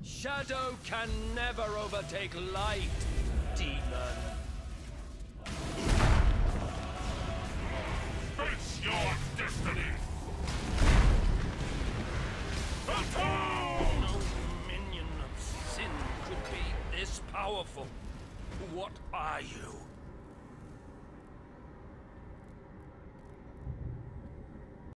Shadow can never overtake light, demon. Face your destiny! No minion of sin could be this powerful. What are you?